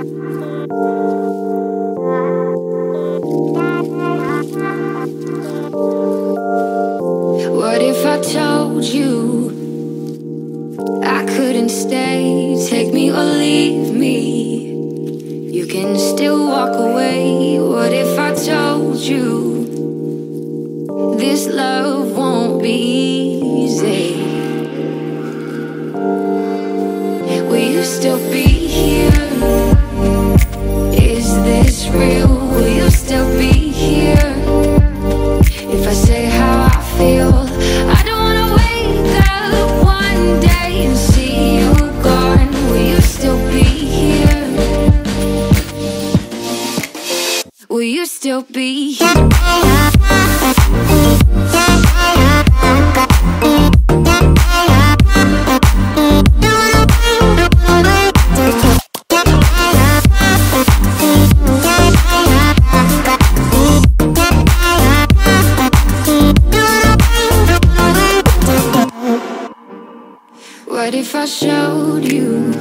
What if I told you I couldn't stay? Take me or leave me, you can still walk away. What if I told you this love won't be easy? Will you still be here? Is this real? Will you still be here? If I say how I feel, I don't wanna wake up one day and see you gone. Will you still be here? Will you still be here? What if I showed you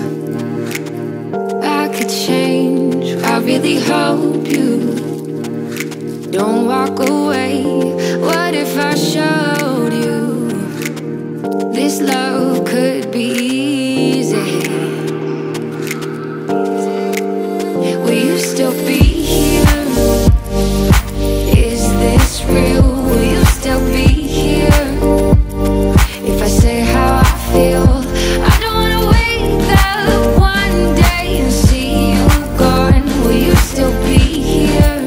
I could change? I really hope you don't walk away. What if I showed you this love could be easy? Will you still be here? Is this real? Will you still be here? If I say how I feel, I don't wanna wake up one day and see you gone. Will you still be here?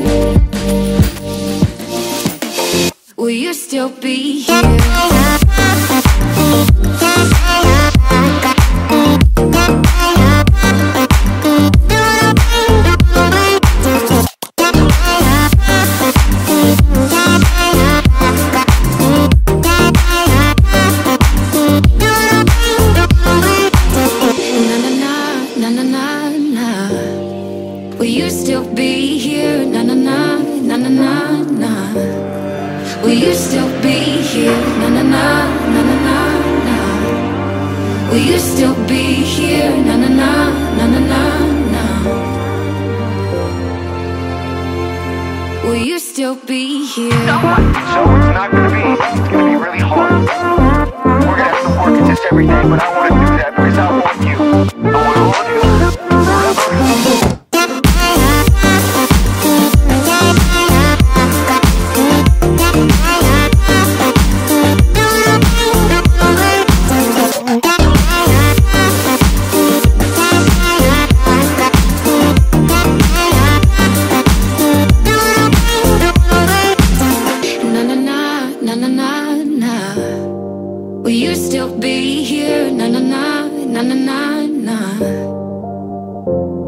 Will you still be here? Will you still be here? Na na na, na na na na. Will you still be here? Na na na, na na na na. Will you still be here? Na na na, na na na na. Will you still be here? So it's not gonna be easy. It's gonna be really hard. We're gonna have to work at this every day, but I wanna do that because I want you. I want all of you. Forever. Will you still be here? Na na na, na na na na.